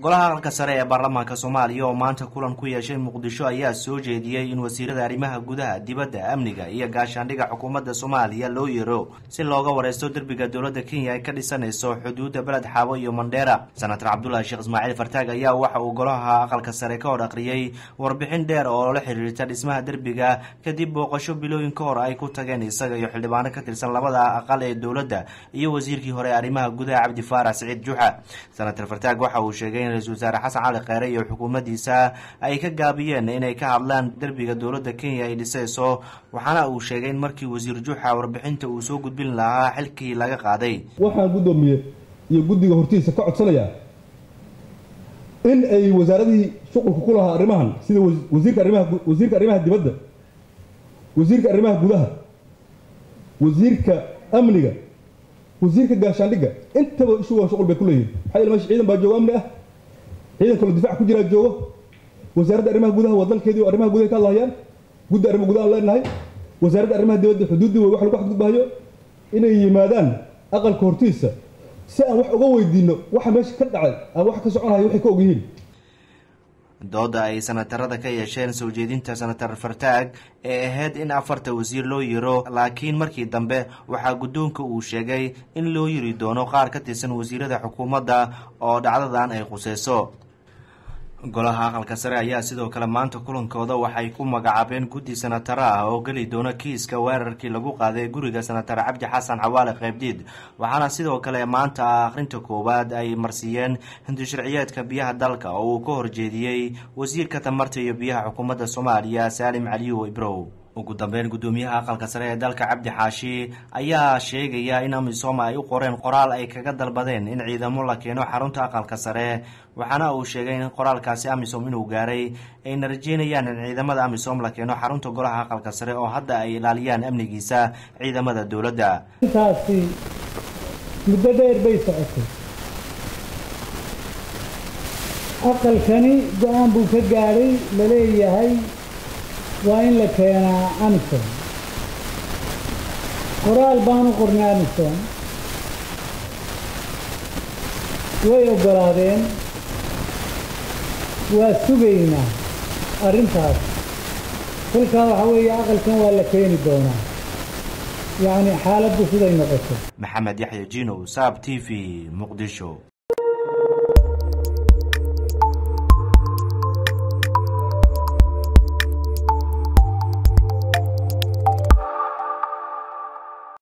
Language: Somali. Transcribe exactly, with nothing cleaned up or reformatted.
golaha aqalka sare ee baarlamaanka Soomaaliya oo maanta kulan ku yeeshay Muqdisho ayaa soo jeediyay in wasiirada arrimaha gudaha, dibadda, amniga iyo gaashaandhigga xukuumadda Soomaaliya loo yeero si looga wareysto darbiga dowladda Kenya ay ka dhisanayso xuduudda Balad Xaabo iyo Mandheera. Senator Cabdullaahi Sheekh Ismaaciil Fartaag ayaa waxa uu golaha aqalka sare ka hor aqriyay warbixin dheer oo la xiriirta dhismaha darbiga kadib booqasho bilooyin ka hor ay ku tageen isaga iyo xildhibaano ka tirsan labada aqal ee dowladda iyo wasiirkii hore ee arrimaha gudaha Cabdi Faarax Saciid Juxa. Senator Fartaag waxa uu sheegay رئيس وزراء حسن علي خيري iyo xukuumaddiisa ay ka gaabiyeen inay ka hadlaan darbiga dowladda Kenya ay dhisayso, waxaana uu sheegay in markii wasiir Juxa warbixinta uu soo gudbin lahaa xilkii laga qaaday. waxaan gudoomiye iyo guddiga hortiisa ka codsanaya in ay wasaaradii shuqulka ku lahaa arrimahan sida wasiirka arrimaha wasiirka arrimaha dibadda, wasiirka arrimaha gudaha, wasiirka amniga, wasiirka gaashaandhigga intaba isugu shuqul bay ku leeyihiin. waxay ilmaha ciidan baa jooga amni ah, ciidan kale difaac ku jira joogo, wasaaradda arrimaha gudaha wadalkeedii arrimaha gudaha ka hadlayaan, guddi arrimaha gudaha leenahay, wasaaradda arrimaha dibadda xuduudii way wax lagu xadgudbayo inay yimaadaan aqalka hortiisa si aan wax uga weydiino waxa meesha ka dhacay aan wax ka soconayo waxay ka og yihiin. dooda ay senatarada ka yeesheen soo jeedinta senator Fartaag ee ahayd in afarta wasiir loo yiro, laakiin markii dambe waxaa guddoonka uu sheegay in loo yiri doono qaar ka tirsan wasiirada xukuumadda oo dhacdadan ay quseyso. golaha aqalka sare ayaa sidoo kale maanta kulankooda waxay ku magacaabeen guddi senataro ah oo geli doona kiiska weerarkii lagu qaaday guriga senator Cabdi Xasan Xawaale Qaybdiid, waxaana sidoo kale maanta akhrinta koowaad ay marsiiyeen hinti sharciyeedka biyaha dalka oo uu ka horjeediyey wasiirka tamarta iyo biyaha xukuumadda Soomaaliya Saalim Caliyo Ibrow. ugu dambeyn gudoomiyaha aqalka sare ee dalka Cabdi Xaashi ayaa sheegaya in AMISOM ay u qoreen qoraal ay kaga dalbadeen in ciidamo la keeno xarunta aqalka sare, waxaana uu sheegay in qoraalkaasi AMISOM inuu gaaray ayna rajeynayaan in ciidamada AMISOM la keeno xarunta golaha aqalka sare oo hadda ay ilaaliyaan amnigiisa ciidamada dowladda. intaasi muddo dheer bay socotay. aqalkani go'aan buu ka gaaray la leeyahay waa in la keenaa AMISOM. qoraal baan u qornay AMISOM, way oggolaadeen, waa sugaynaa arrintaas. kolkaa waxa weeye aqalkan waa la keeni doonaa, yacni xaaladdu siday noqoto. maxamed yaxya jino, Saab T V, Muqdisho.